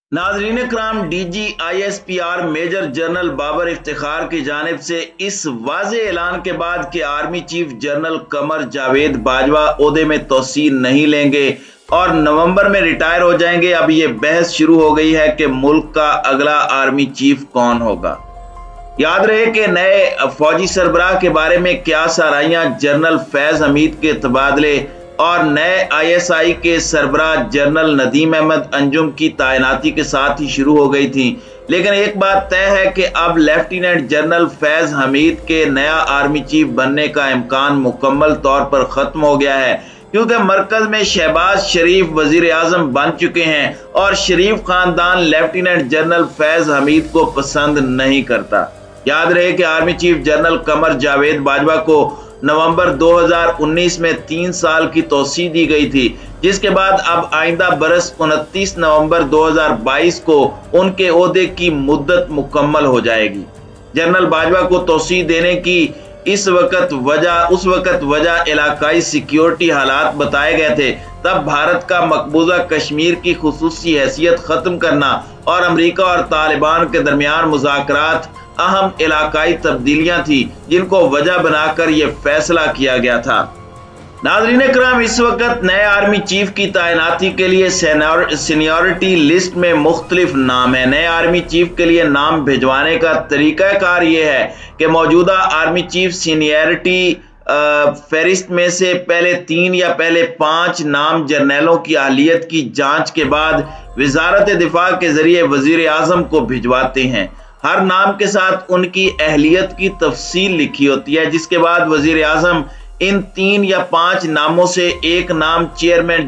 नाज़रीन इकराम, DGISPR major general Babar Iftikhar की जानिब से इस वाज़े ऐलान के बाद कि army chief general Qamar Javed Bajwa ओहदे में तोसी नहीं लेंगे और नवंबर में रिटायर हो जाएंगे, अब ये बहस शुरू हो गई है कि मुल्क का अगला आर्मी चीफ कौन होगा। याद रहे कि नए फौजी सरबराह के बारे में क्या साराइयां जनरल फैज हमीद के तबादले और नए ISI के सरबराह जनरल नदीम अहमद अंजुम की तैनाती के साथ ही शुरू हो गई थी, लेकिन एक बात तय है कि अब लेफ्टिनेंट जनरल फैज हमीद के नया आर्मी चीफ बनने का इम्कान मुकम्मल तौर पर खत्म हो गया है, क्योंकि मरकज में शहबाज शरीफ वजीर आजम बन चुके हैं और शरीफ खानदान लेफ्टिनेंट जनरल फैज हमीद को पसंद नहीं करता। याद रहे कि army chief general Qamar Javed Bajwa को नवंबर 2019 में 3 साल की तोसी दी गई थी, जिसके बाद अब आइंदा बरस 29 नवंबर 2022 को उनके ओहदे की मुद्दत मुकम्मल हो जाएगी। जनरल बाजवा को तोसी देने की उस वक्त वजह इलाकाई सिक्योरिटी हालात बताए गए थे। तब भारत का मकबूजा कश्मीर की खुसूसी हैसियत खत्म करना और अमेरिका और तालिबान के दरमियान मुज़ाकरात अहम इलाकाई तब्दीलियां थी, जिनको वजह बनाकर यह फैसला किया गया था। नाज़रीन इकराम, इस वक्त नए आर्मी चीफ की तैनाती के लिए सीनियरिटी लिस्ट में मुख्तलिफ नाम है। नए आर्मी चीफ के लिए नाम भिजवाने का तरीकाकार यह है कि मौजूदा आर्मी चीफ सीनियरिटी फहरिस्त में से पहले 3 या पहले 5 नाम जर्नलों की अहलियत की जांच के बाद वजारत दिफा के जरिए वजीर आजम को भिजवाते हैं। हर नाम के साथ उनकी अहलियत की तफसील लिखी होती है, जिसके बाद वजीर आजम इन 3 या 5 नामों से एक नाम chairman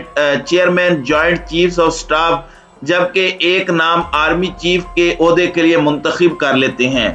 joint chiefs of staff जबकि एक नाम आर्मी चीफ के ओहदे के लिए मुंतखब कर लेते हैं।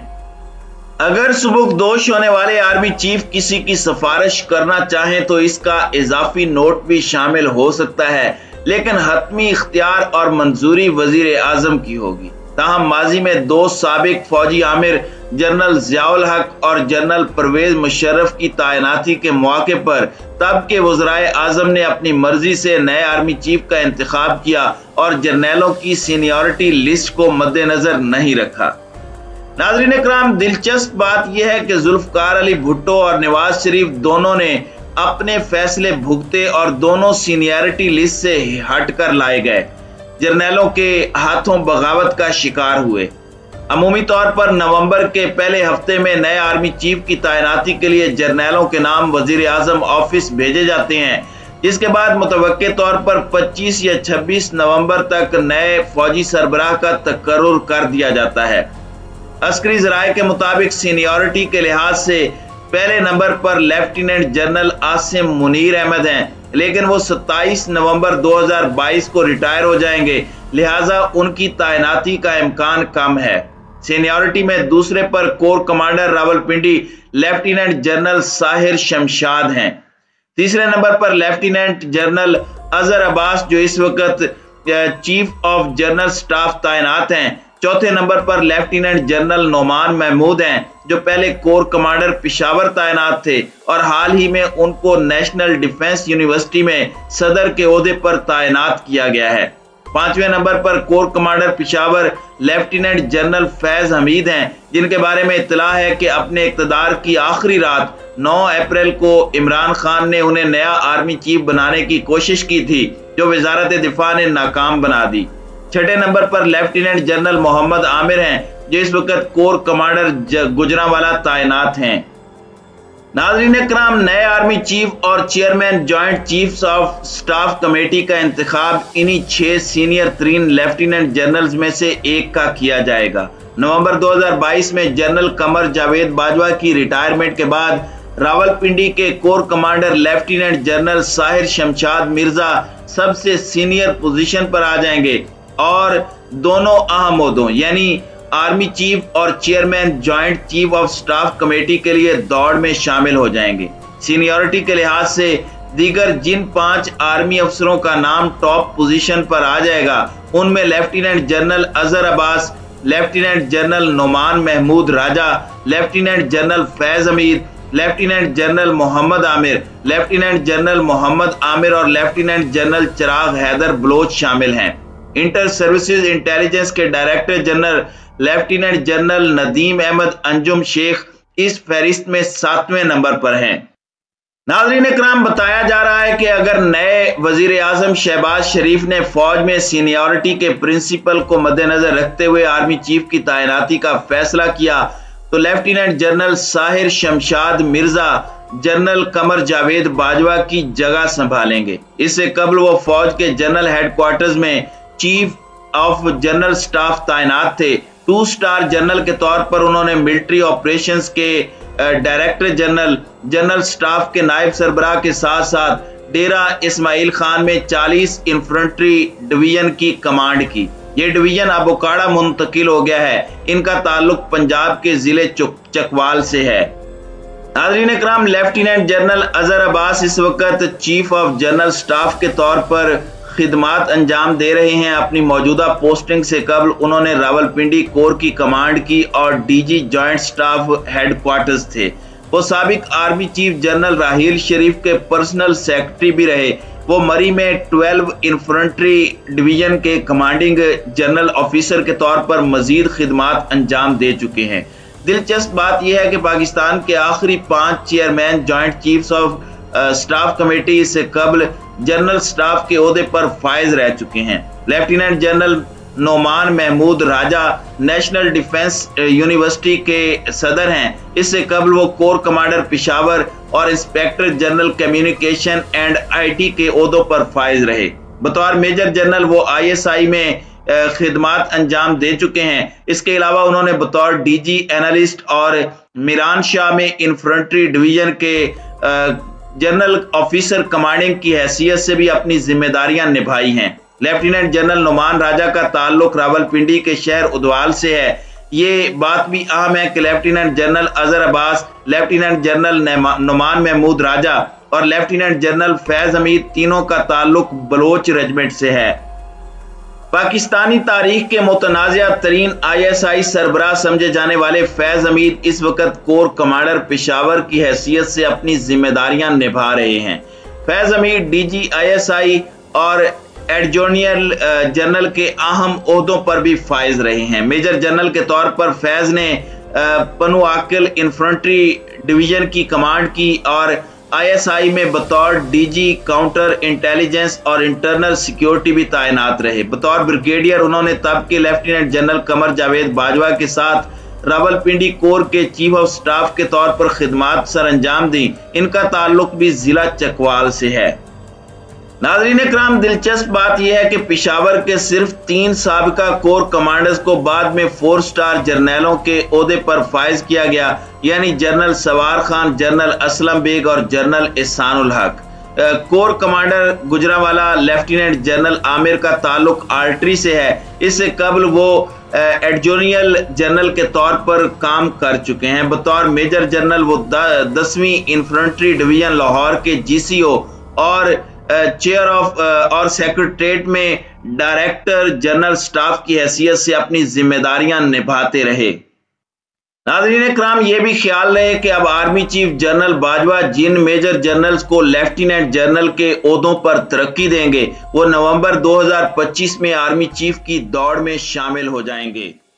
अगर सुबुकदोश होने वाले आर्मी चीफ किसी की सिफारिश करना चाहें तो इसका इजाफी नोट भी शामिल हो सकता है, लेकिन हतमी इख्तियार और मंजूरी वजीर आजम की होगी। ताहम माजी में 2 साबिक फौजी आमिर जनरल ज़ियाउल हक और जनरल परवेज मुशर्रफ की तैनाती के मौके पर तब के वज़राए आजम ने अपनी मर्जी से नए आर्मी चीफ का इंतखाब किया और जर्नलों की सीनियरिटी लिस्ट को मद्देनजर नहीं रखा। नाज़रीन इकराम, दिलचस्प बात यह है कि जुल्फ़कार अली भुट्टो और नवाज शरीफ दोनों ने अपने फैसले भुगते और दोनों सीनियरिटी लिस्ट से हटकर लाए गए जर्नलों के हाथों बगावत का शिकार हुए। अमूमी तौर पर नवंबर के पहले हफ्ते में नए आर्मी चीफ की तैनाती के लिए जर्नलों के नाम वजीर आजम ऑफिस भेजे जाते हैं, जिसके बाद मुतवक्के तौर पर 25 या 26 नवंबर तक नए फौजी सरबराह का तकर्रुर कर दिया जाता है। अस्करी ज़राए के मुताबिक सीनियरिटी के लिहाज से पहले नंबर पर लेफ्टिनेंट जनरल आसिम मुनीर अहमद हैं, लेकिन वो 27 नवंबर 2022 को रिटायर हो जाएंगे, लिहाजा उनकी तैनाती का इम्कान कम है। सीनियरिटी में दूसरे पर corps commander Rawalpindi lieutenant general Sahir Shamshad हैं। तीसरे नंबर पर लेफ्टिनेंट जनरल अजहर अब्बास जो इस वक्त चीफ ऑफ जनरल स्टाफ तैनात हैं। चौथे नंबर पर लेफ्टिनेंट जनरल नोमान महमूद हैं, जो पहले कोर कमांडर पिशावर तैनात थे और हाल ही में उनको नेशनल डिफेंस यूनिवर्सिटी में सदर के ओहदे पर तैनात किया गया है। 5वें नंबर पर corps commander Peshawar lieutenant general Faiz Hameed हैं, जिनके बारे में इत्तला है कि अपने इक़्तिदार की आखिरी रात 9 अप्रैल को इमरान खान ने उन्हें नया आर्मी चीफ बनाने की कोशिश की थी, जो वजारत दिफा ने नाकाम बना दी। 6ठे नंबर पर लेफ्टिनेंट जनरल मोहम्मद आमिर हैं, जो इस वक्त कोर कमांडर गुजरांवाला तैनात हैं। नाज़रीन इकराम, नए आर्मी चीफ और chairman joint chiefs of staff committee का इंतखाब इन्हीं 6 सीनियर तरीन लेफ्टिनेंट जनरल्स में से एक का किया जाएगा। नवंबर 2022 में जनरल कमर जावेद बाजवा की रिटायरमेंट के बाद रावलपिंडी के corps commander lieutenant general Sahir Shamshad Mirza सबसे सीनियर पोजीशन पर आ जाएंगे और दोनों अहम ओहदों यानी आर्मी चीफ और chairman joint chief of staff committee के लिए दौड़ में शामिल हो जाएंगे। सीनियरिटी के लिहाज से दीगर जिन 5 आर्मी अफसरों का नाम टॉप पोजीशन पर आ जाएगा, उनमें lieutenant general Azhar Abbas, lieutenant general Noman Mahmood Raja, lieutenant general Faiz Hameed, lieutenant general Mohammad Amir, lieutenant general Mohammad Amir और लेफ्टिनेंट जनरल चिराग हैदर बलोच शामिल हैं। इंटर सर्विसेज इंटेलिजेंस के director general lieutenant general Nadeem Ahmed Anjum शेख इस फहरिस्त में 7वें नंबर पर हैं। नाज़रीन इकराम, बताया जा रहा है कि अगर नए वजीर आजम शहबाज शरीफ ने फौज में सीनियरिटी के प्रिंसिपल को मद्देनजर रखते हुए आर्मी चीफ की तैनाती का फैसला किया तो lieutenant general Sahir Shamshad Mirza general Qamar Javed Bajwa की जगह संभालेंगे। इससे कबल वो फौज के जनरल हेडक्वार्टर्स में चीफ ऑफ जनरल स्टाफ तैनात थे। 2 स्टार जनरल के तौर पर उन्होंने मिलिट्री ऑपरेशंस के डायरेक्टर जनरल जनरल स्टाफ के नायब सरबराह के साथ साथ डेरा इस्माइल खान में 40 इन्फेंट्री डिवीजन की कमांड की। ये डिवीजन अब उकाड़ा मुंतकिल हो गया है। इनका ताल्लुक पंजाब के जिले चकवाल से है। नाज़रीन इकराम, लेफ्टिनेंट जनरल अजहर अब्बास इस वक्त चीफ ऑफ जनरल स्टाफ के तौर पर खिदमात अंजाम दे रहे हैं। अपनी मौजूदा पोस्टिंग से कबल उन्होंने रावलपिंडी कोर की कमांड की और डीजी जॉइंट स्टाफ हेडक्वार्टर्स थे। वो साबिक army chief general Raheel Sharif के पर्सनल सेक्रेटरी भी रहे। वो मरी में 12 इन्फेंट्री डिवीजन के कमांडिंग जनरल ऑफिसर के तौर पर मजीद खिदमात अंजाम दे चुके हैं। दिलचस्प बात यह है कि पाकिस्तान के आखिरी 5 chairman joint chiefs of staff committee से कबल जनरल स्टाफ के ओहदे पर फाइज रह चुके हैं। Lieutenant general Noman Mahmood Raja national defence university के सदर हैं। इससे कबल वो कोर कमांडर पिशावर और inspector general communication and IT के ओहदों पर फाइज रहे। बतौर मेजर जनरल वो ISI में खिदमात अंजाम दे चुके हैं। इसके अलावा उन्होंने बतौर डीजी एनालिस्ट और मीरान शाह में इन्फेंट्री डिवीजन के जनरल ऑफिसर कमांडिंग की हैसियत से भी अपनी जिम्मेदारियां निभाई हैं। लेफ्टिनेंट जनरल नोमान राजा का ताल्लुक रावलपिंडी के शहर उदवाल से है। ये बात भी अहम है कि lieutenant general Azhar Abbas, lieutenant general Noman Mahmood Raja और लेफ्टिनेंट जनरल फैज हमीद तीनों का ताल्लुक बलोच रेजिमेंट से है। पाकिस्तानी तारीख के मुतनाज़िया तरीन ISI सरबराह समझे जाने वाले फैज हमीद इस वक्त कोर कमांडर पिशावर की हैसियत से अपनी जिम्मेदारियां निभा रहे हैं। फैज हमीद DG ISI और एडजोनियल जनरल के अहम ओहदों पर भी फाइज रहे हैं। मेजर जनरल के तौर पर फैज ने पनुआकिल इन्फेंट्री डिवीजन की कमांड की और ISI में बतौर DG काउंटर इंटेलिजेंस और इंटरनल सिक्योरिटी भी तैनात रहे। बतौर ब्रिगेडियर उन्होंने तब के लेफ्टिनेंट जनरल कमर जावेद बाजवा के साथ रावलपिंडी कोर के चीफ ऑफ स्टाफ के तौर पर खिदमात सर अंजाम दी। इनका ताल्लुक भी जिला चकवाल से है। नाज़रीन इकराम, दिलचस्प बात यह है कि पिशावर के सिर्फ 3 साबिका कोर कमांडर्स को बाद में 4 स्टार जर्नलों के ओहदे पर फाइज किया गया, यानी जनरल सवार खान, जनरल असलम बेग और general Ehsanul Haq. Corps commander Gujranwala lieutenant general Amir का ताल्लुक आर्टरी से है। इससे कबल वो एडजोनियल जनरल के तौर पर काम कर चुके हैं। बतौर मेजर जनरल वो 10वीं इन्फेंट्री डिवीजन लाहौर के GCO और चेयर ऑफ और सेक्रेटरीट में डायरेक्टर जनरल स्टाफ की हैसियत से अपनी जिम्मेदारियां निभाते रहे। नाज़रीन इकराम, ये भी ख्याल रहे कि अब आर्मी चीफ जनरल बाजवा जिन मेजर जनरल्स को लेफ्टिनेंट जनरल के ओहदों पर तरक्की देंगे वो नवंबर 2025 में आर्मी चीफ की दौड़ में शामिल हो जाएंगे।